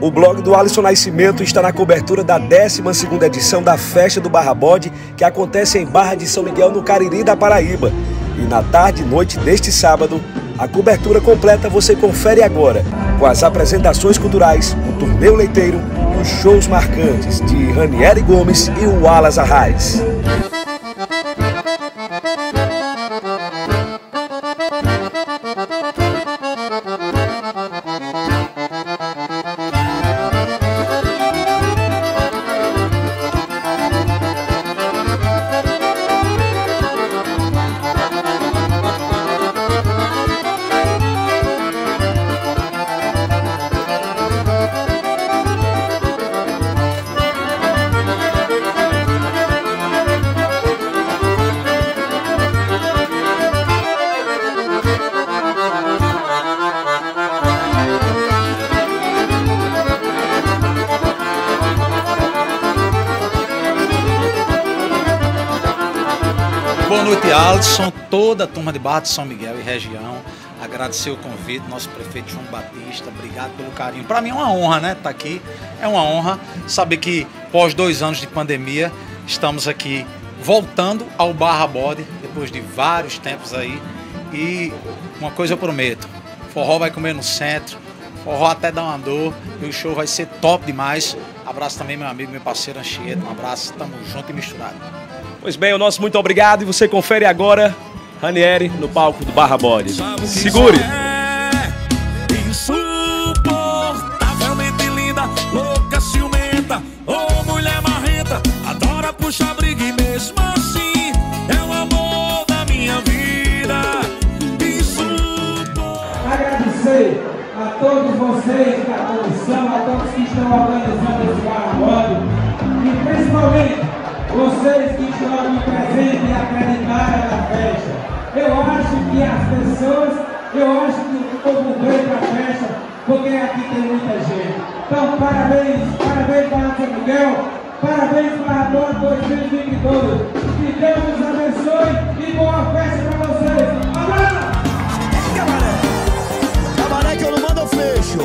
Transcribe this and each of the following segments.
O blog do Alisson Nascimento está na cobertura da 12ª edição da Festa do Barra Bode, que acontece em Barra de São Miguel, no Cariri da Paraíba. E na tarde e noite deste sábado, a cobertura completa você confere agora, com as apresentações culturais, o torneio leiteiro e os shows marcantes de Ranieri Gomes e o Wallace Arraes. Boa noite, Alisson, toda a turma de Barra de São Miguel e região. Agradecer o convite, nosso prefeito João Batista, obrigado pelo carinho. Para mim é uma honra, né, estar aqui. É uma honra saber que, pós 2 anos de pandemia, estamos aqui voltando ao Barra Bode, depois de vários tempos aí. E uma coisa eu prometo, forró vai comer no centro, forró até dar uma dor, e o show vai ser top demais. Abraço também meu amigo, meu parceiro Anchieta, um abraço, tamo junto e misturado. Pois bem, o nosso muito obrigado e você confere agora Ranieri no palco do Barra Bode. Segure! Insuportavelmente linda, louca, ciumenta, mulher marrenta, adora puxar briga e mesmo assim é o amor da minha vida. Agradecer a todos vocês da comissão, a todos que estão organizando esse Barra Bode e principalmente vocês que estão aqui presentes e acreditaram na festa. Eu acho que as pessoas, eu acho que o povo veio para a festa porque aqui tem muita gente. Então, parabéns, parabéns para São Miguel, parabéns para a Bode 2022. Que Deus nos abençoe e boa festa para vocês. Abraço! Cabaré que eu não mando, eu fecho.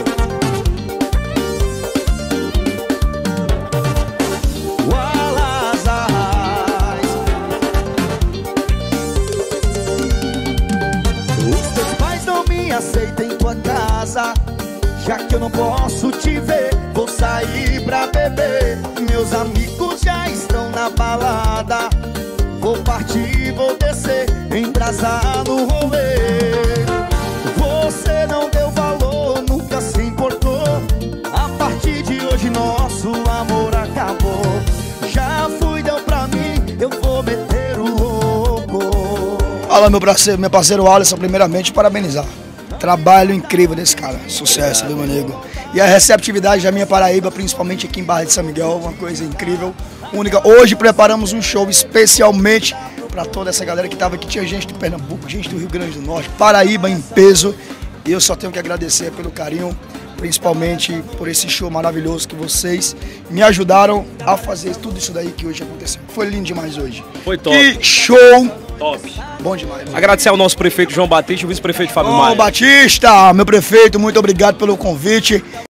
Aceita em tua casa, já que eu não posso te ver, vou sair pra beber. Meus amigos já estão na balada, vou partir, vou descer, embrasar no rolê. Você não deu valor, nunca se importou, a partir de hoje nosso amor acabou. Já fui, deu pra mim, eu vou meter o louco. Fala meu parceiro Alisson, primeiramente parabenizar. Trabalho incrível desse cara, sucesso, viu, meu nego? E a receptividade da minha Paraíba, principalmente aqui em Barra de São Miguel, uma coisa incrível, única. Hoje preparamos um show especialmente para toda essa galera que estava aqui. Tinha gente de Pernambuco, gente do Rio Grande do Norte, Paraíba em peso. E eu só tenho que agradecer pelo carinho, principalmente por esse show maravilhoso que vocês me ajudaram a fazer tudo isso daí que hoje aconteceu. Foi lindo demais hoje. Foi top. Que show! Top. Bom demais. Agradecer ao nosso prefeito João Batista e o vice-prefeito Fábio Maia. Batista, meu prefeito, muito obrigado pelo convite.